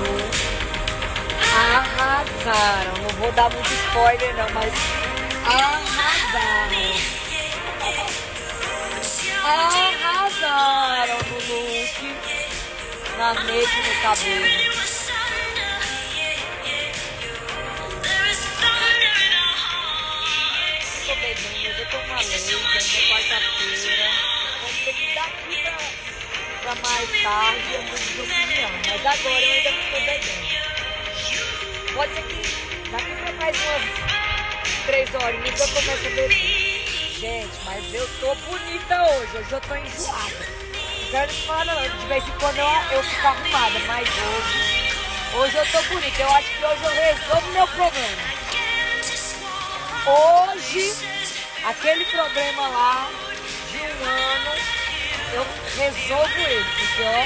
arrasaram. Não vou dar muito spoiler não, mas arrasaram. Arrasaram no look, na make e no cabelo. Tô bebendo, eu tô uma leite, ainda quarta-feira. Pode ser que daqui pra mais tarde eu mude de opinião, mas agora eu ainda não tô bebendo. Pode ser que daqui pra mais umas 3 horinhas eu comece a beber. Gente, mas eu tô bonita hoje eu tô enjoada. Não quero te falar não, de vez em quando eu fico arrumada, mas hoje eu tô bonita. Eu acho que hoje eu resolvo meu problema. Hoje, aquele problema lá de 1 ano, eu resolvo ele, porque ó,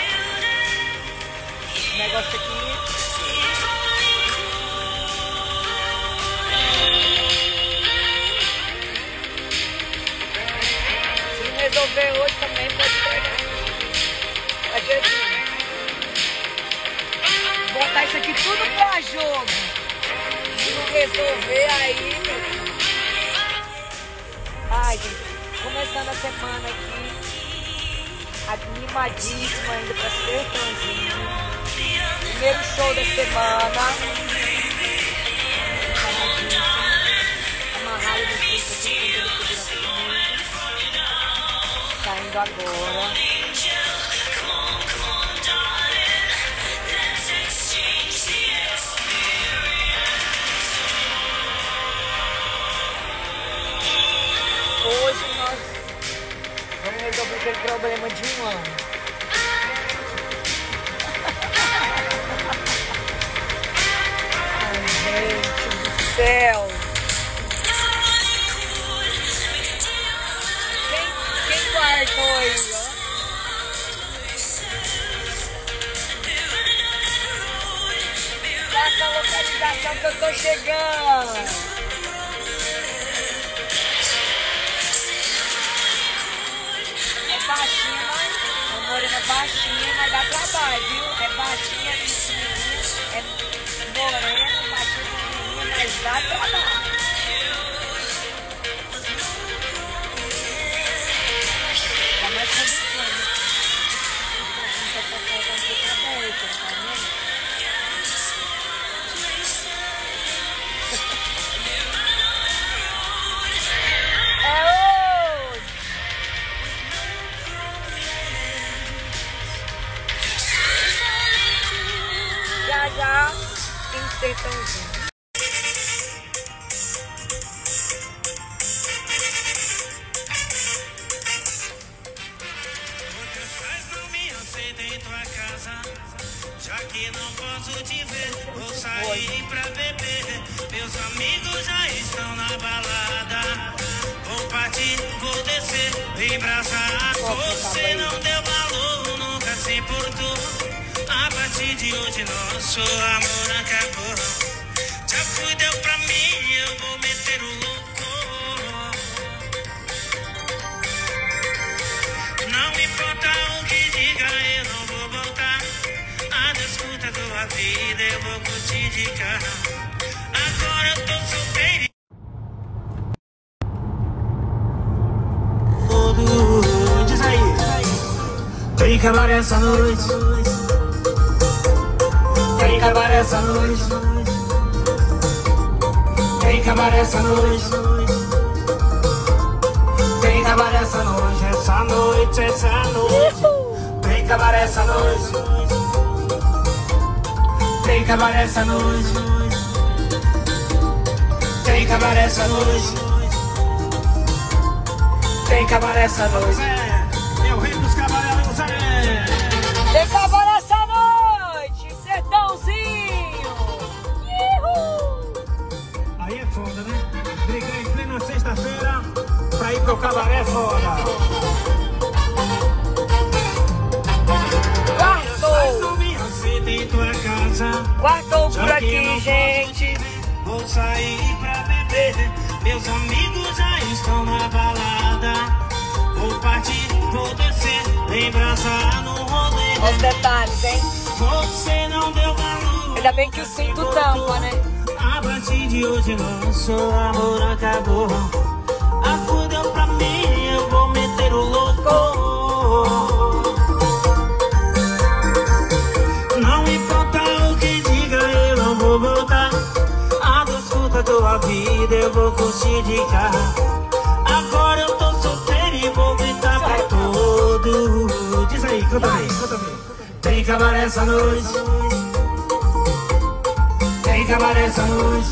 o negócio aqui. Se não resolver hoje também pode pegar. Vai ver assim. Botar isso aqui tudo pra jogo. Se não resolver aí, meu filho. Ai, gente, começando a semana aqui, animadíssima ainda pra Sertãozinho. Primeiro show da semana. Amarrado no piso aqui, com tudo segurando comigo. Saindo agora. Hoje nós vamos resolver aquele problema de 1 ano. Ai, gente do céu. Quem guardou aí, ó? Passa a localização que eu tô chegando. Baixinha, a morena baixinha, mas dá trabalho, viu? É baixinha, é morena, baixinha, mas dá trabalho. Tá mais complicado. Essa foto aqui tá aberta, tá vendo? Já em Sertãozinho. Meus pais não me aceitam em tua casa, já que não posso te ver. Vou sair pra beber, meus amigos já estão na balada. Vou partir, vou descer, vem braçar. Você não deu valor, nunca se importou. A partir de hoje nosso amor acabou. Já fui, deu pra mim, eu vou meter o louco. Não importa o que diga, eu não vou voltar. A disputa da vida eu vou curtir de carro. Agora eu tô solteiro. Diz aí, tem que acabar essa noite. Tem que acabar essa noite. Tem que acabar essa noite. Tem que acabar essa noite. Essa noite, essa noite. Tem que acabar essa noite. Tem que acabar essa noite. Tem que acabar essa noite. Tem que acabar essa noite. É o rei dos cavaleiros, Tem que acabar essa noite, Sertãozinho! Aí é foda, né? Brigar em plena sexta-feira pra ir pro cabaré é foda. Quartou! Em tua casa. Quartou por aqui, gente! Vou sair pra beber, meus amigos já estão na balada. Vou partir, vou descer, embraçar no rolê. Os detalhes, hein? Você não deu valor. Ainda bem que o cinto tampa, né? A partir de hoje nosso amor acabou. A fudeu pra mim, eu vou meter o louco. Não importa o que diga, eu não vou voltar. A desculpa tua vida, eu vou curtir de carro. Agora eu tô solteiro e vou gritar pra todo. Diz aí, canta bem, canta bem. Tem cabaré essa noite. Tem cabaré essa noite.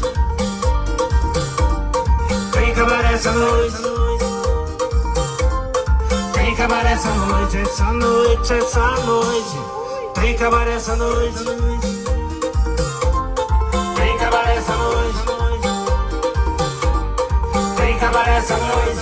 Tem cabaré essa noite. Tem cabaré essa noite, essa noite, essa noite. Tem cabaré essa noite. Tem cabaré essa noite. Tem cabaré essa noite.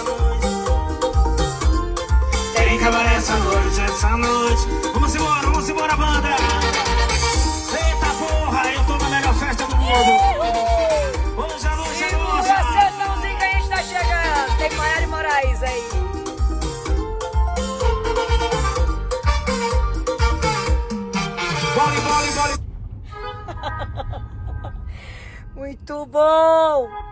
Tem cabaré essa noite, essa noite. Vamos embora, banda. Eita porra, eu tô na melhor festa do mundo. Hoje a noite é nossa. Atençãozinho que a gente tá chegando. Tem Maiara e Moraes aí. Bole. Muito bom.